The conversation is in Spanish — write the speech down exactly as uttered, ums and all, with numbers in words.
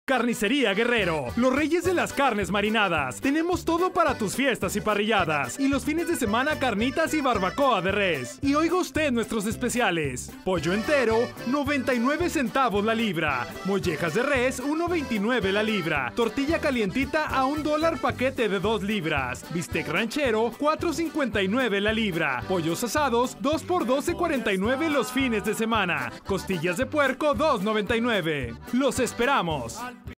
Carnicería Guerrero, los reyes de las carnes marinadas. Tenemos todo para tus fiestas y parrilladas. Y los fines de semana, carnitas y barbacoa de res. Y oiga usted nuestros especiales. Pollo entero, noventa y nueve centavos la libra. Mollejas de res, uno veintinueve la libra. Tortilla calientita a un dólar paquete de dos libras. Bistec ranchero, cuatro cincuenta y nueve la libra. Pollos asados, dos por doce cuarenta y nueve los fines de semana. Costillas de puerco, dos noventa y nueve. Los esperamos.